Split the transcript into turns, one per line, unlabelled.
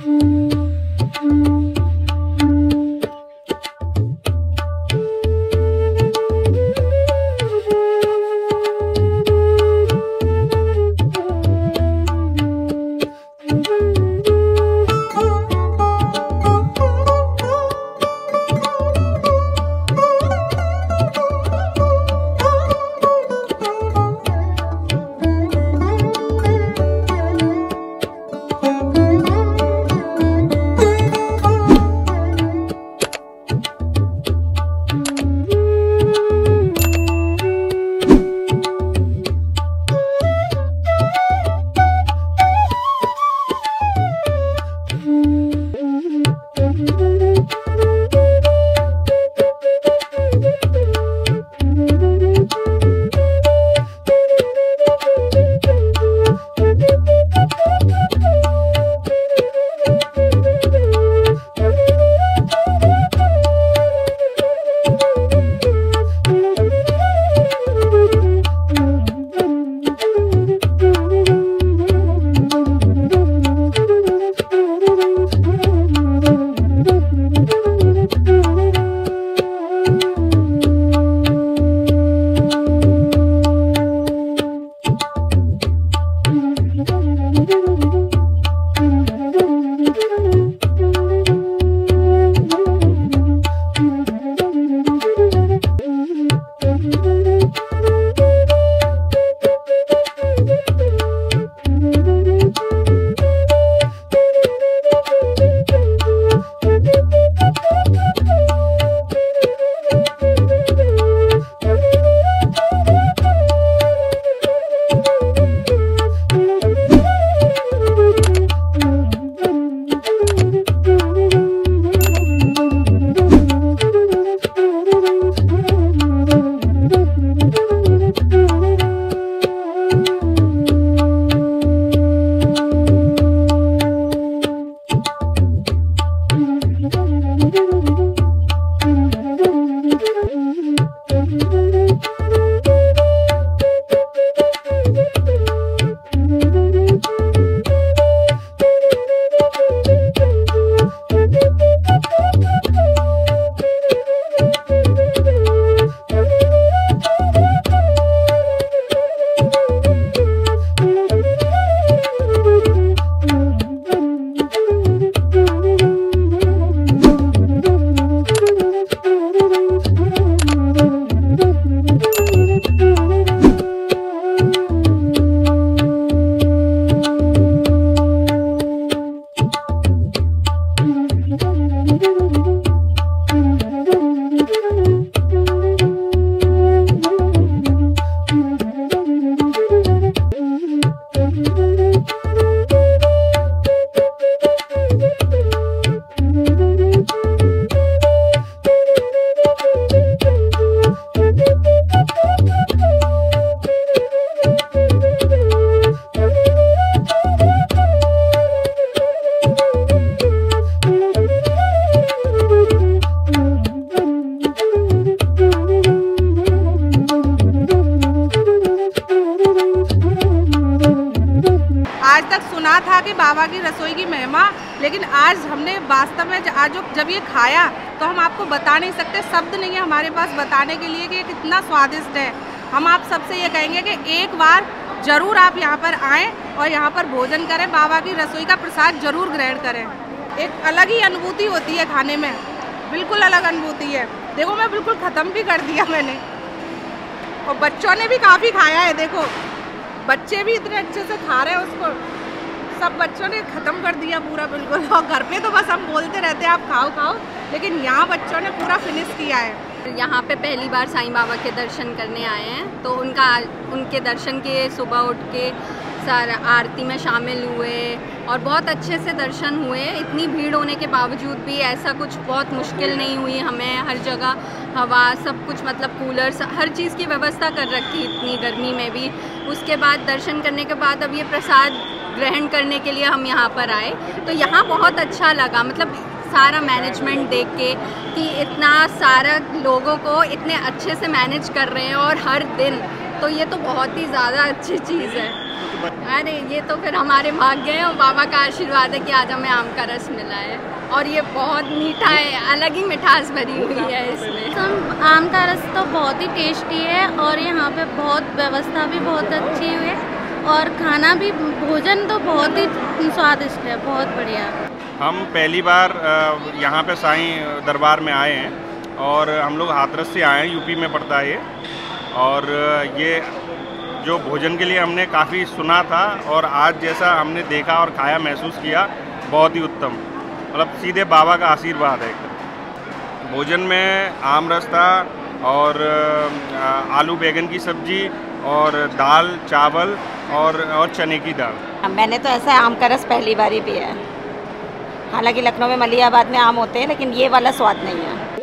कि बाबा की रसोई की महिमा, लेकिन आज हमने वास्तव में आज जब ये खाया तो हम आपको बता नहीं सकते, शब्द नहीं है हमारे पास बताने के लिए कि ये कितना स्वादिष्ट है। हम आप सबसे ये कहेंगे कि एक बार ज़रूर आप यहाँ पर आएँ और यहाँ पर भोजन करें, बाबा की रसोई का प्रसाद ज़रूर ग्रहण करें। एक अलग ही अनुभूति होती है खाने में, बिल्कुल अलग अनुभूति है। देखो मैं बिल्कुल ख़त्म भी कर दिया मैंने, और बच्चों ने भी काफ़ी खाया है। देखो बच्चे भी इतने अच्छे से खा रहे हैं उसको, सब बच्चों ने ख़त्म कर दिया पूरा बिल्कुल। और घर पे तो बस हम बोलते रहते हैं आप खाओ खाओ, लेकिन यहाँ बच्चों ने पूरा फिनिश किया है।
यहाँ पे पहली बार साईं बाबा के दर्शन करने आए हैं, तो उनके दर्शन किए, सुबह उठ के सारा आरती में शामिल हुए और बहुत अच्छे से दर्शन हुए। इतनी भीड़ होने के बावजूद भी ऐसा कुछ बहुत मुश्किल नहीं हुई हमें। हर जगह हवा सब कुछ, मतलब कूलर, हर चीज़ की व्यवस्था कर रखी इतनी गर्मी में भी। उसके बाद दर्शन करने के बाद अब ये प्रसाद ग्रहण करने के लिए हम यहाँ पर आए, तो यहाँ बहुत अच्छा लगा। मतलब सारा मैनेजमेंट देख के कि इतना सारा लोगों को इतने अच्छे से मैनेज कर रहे हैं और हर दिन, तो ये तो बहुत ही ज़्यादा अच्छी चीज़ है। अरे ये तो फिर हमारे भाग्य है और बाबा का आशीर्वाद है कि आज हमें आम का रस मिला है और ये बहुत मीठा है, अलग ही मिठास भरी हुई है इसमें।
आम का रस तो बहुत ही टेस्टी है और यहाँ पे बहुत व्यवस्था भी बहुत अच्छी है और खाना भी, भोजन तो बहुत ही स्वादिष्ट है, बहुत बढ़िया।
हम पहली बार यहाँ पे साईं दरबार में आए हैं और हम लोग हाथरस से आए हैं, यूपी में पड़ता है ये। और ये जो भोजन के लिए हमने काफ़ी सुना था और आज जैसा हमने देखा और खाया, महसूस किया, बहुत ही उत्तम, मतलब सीधे बाबा का आशीर्वाद है। भोजन में आम रस था और आलू बैगन की सब्जी और दाल चावल और चने की दाल।
मैंने तो ऐसा आम का रस पहली बार ही पिया है। हालांकि लखनऊ में मलियाबाद में आम होते हैं लेकिन ये वाला स्वाद नहीं है।